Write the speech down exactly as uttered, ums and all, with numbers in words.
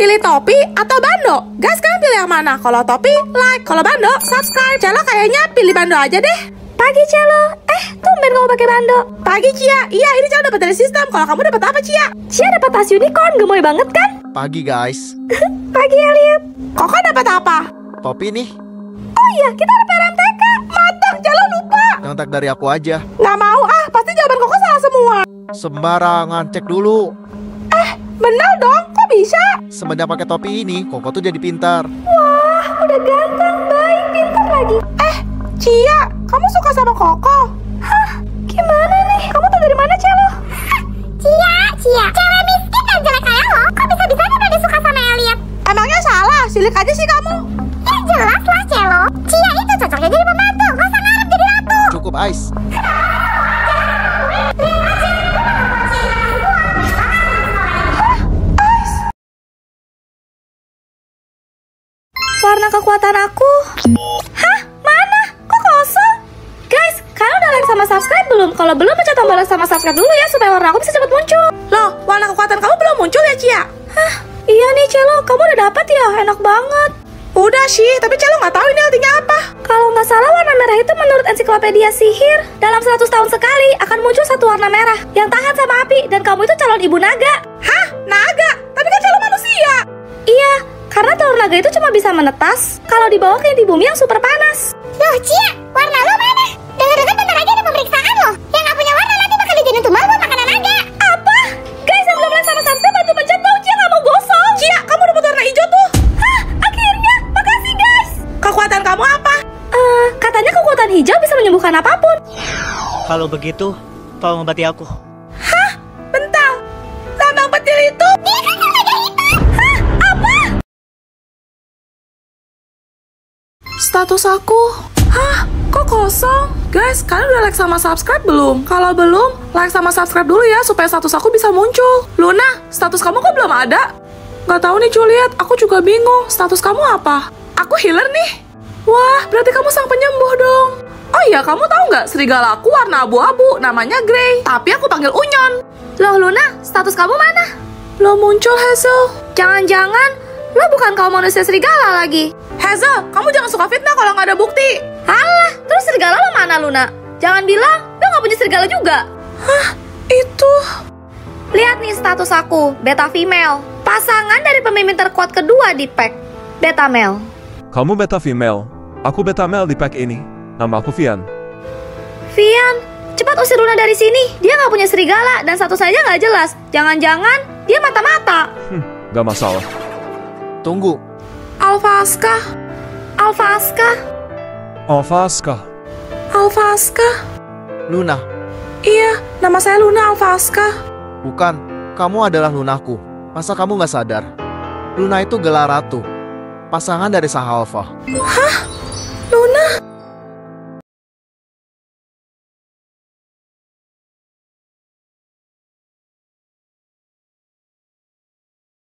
Pilih topi atau bando? Guys, kalian pilih yang mana? Kalau topi, like. Kalau bando, subscribe. Celo kayaknya pilih bando aja deh. Pagi Celo. Eh, tumben kamu pakai bando. Pagi Cia. Iya, ini Celo dapat dari sistem. Kalau kamu dapat apa Cia? Cia dapat tas unicorn, gemoy banget kan? Pagi guys. Pagi Elliot. Koko dapat apa? Topi nih. Oh iya, kita ada P R M T K. Mantap, Celo lupa. Nyontek dari aku aja. Nggak mau ah, pasti jawaban Koko salah semua. Sembarangan, cek dulu. Eh, benar dong. Kok bisa? Semenjak pakai topi ini, Koko tuh jadi pintar. Wah, udah ganteng, baik, pintar lagi. Eh, Cia, kamu suka sama Koko? Hah, gimana nih? Kamu tahu dari mana, Celo? Cia, Cia, cewek miskin dan jelek kayak lo, kok bisa-bisanya pada suka sama Elliot? Emangnya salah? Silik aja sih kamu. Ya jelas lah, Celo. Cia itu cocoknya jadi pembantu, gak usah ngarep jadi ratu. Cukup Ice. Warna kekuatan aku. Hah? Mana? Kok kosong? Guys, kalian udah like sama subscribe belum? Kalau belum, pencet tombol like sama subscribe dulu ya, supaya warna aku bisa cepat muncul. Loh, warna kekuatan kamu belum muncul ya Cia? Hah? Iya nih Celo, kamu udah dapat ya? Enak banget. Udah sih, tapi Celo nggak tahu ini artinya apa. Kalau nggak salah, warna merah itu menurut ensiklopedia sihir, dalam seratus tahun sekali akan muncul satu warna merah yang tahan sama api, dan kamu itu calon ibu naga. Hah? Naga? Tapi kan Celo manusia. Iya, karena telur naga itu cuma bisa menetas kalau dibawa ke inti bumi yang super panas. Loh, Cia, warna lo mana? Dengar-dengar bentar lagi ada pemeriksaan lo. Yang nggak punya warna nanti bakal dijadiin tumbal buat makanan naga. Apa? Guys, yang belum like sama subscribe, bantu pencet dong. Cia nggak mau gosong. Cia, kamu dapat warna hijau tuh. Hah? Akhirnya, makasih guys. Kekuatan kamu apa? Eh, katanya kekuatan hijau bisa menyembuhkan apapun. Kalau begitu, tolong obati aku. Hah? Bentar. Lambang petir itu. Dia kan naga hitam. Hah? Apa? Status aku. Hah? Kok kosong? Guys, kalian udah like sama subscribe belum? Kalau belum, like sama subscribe dulu ya supaya status aku bisa muncul. Luna, status kamu kok belum ada? Gak tahu nih Juliet, aku juga bingung. Status kamu apa? Aku healer nih. Wah, berarti kamu sang penyembuh dong. Oh iya, kamu tahu nggak serigala aku warna abu-abu, namanya Grey. Tapi aku panggil Unyon. Loh Luna, status kamu mana? Lo muncul Hazel. Jangan-jangan lo bukan kaum manusia serigala lagi. Hazel, kamu jangan suka fitnah kalau nggak ada bukti. Alah, terus serigala lo mana Luna? Jangan bilang lo nggak punya serigala juga. Hah? Itu... Lihat nih status aku, beta female. Pasangan dari pemimpin terkuat kedua di pack, beta male. Kamu beta female, aku beta male di pack ini. Nama aku Vian. Vian, cepat usir Luna dari sini. Dia nggak punya serigala dan statusnya aja nggak jelas. Jangan-jangan dia mata-mata. Hmm, gak masalah. Tunggu. Alphaska. Alphaska. Alphaska. Alphaska. Luna. Iya, nama saya Luna Alphaska. Bukan, kamu adalah Lunaku. Masa kamu gak sadar? Luna itu gelar ratu, pasangan dari Sahalfa. Hah? Luna?